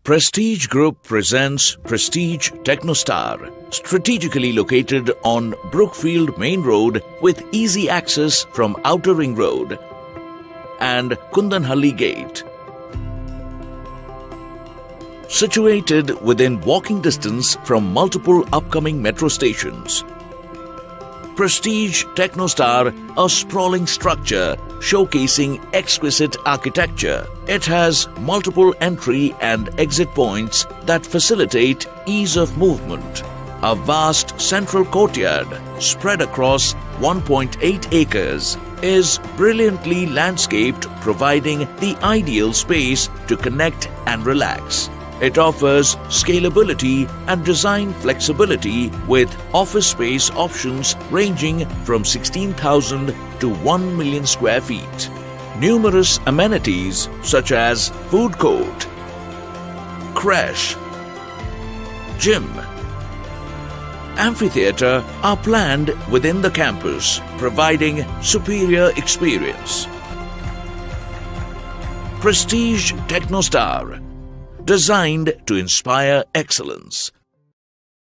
Prestige Group presents Prestige Technostar, strategically located on Brookfield Main Road with easy access from Outer Ring Road and Kundanhalli Gate. Situated within walking distance from multiple upcoming metro stations. Prestige Technostar, a sprawling structure showcasing exquisite architecture. It has multiple entry and exit points that facilitate ease of movement. A vast central courtyard spread across 1.8 acres is brilliantly landscaped, providing the ideal space to connect and relax. It offers scalability and design flexibility with office space options ranging from 16,000 to 1 million square feet. Numerous amenities such as food court, creche, gym, amphitheatre are planned within the campus, providing superior experience. Prestige Technostar, designed to inspire excellence.